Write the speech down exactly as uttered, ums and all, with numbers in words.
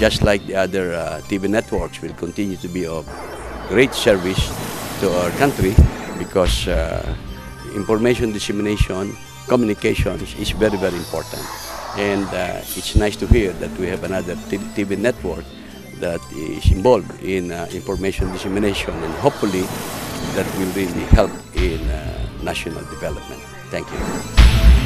just like the other uh, T V networks, will continue to be of great service to our country, because uh, information dissemination, communications is very, very important. And uh, it's nice to hear that we have another T V network that is involved in uh, information dissemination, and hopefully that will really help in uh, national development. Thank you.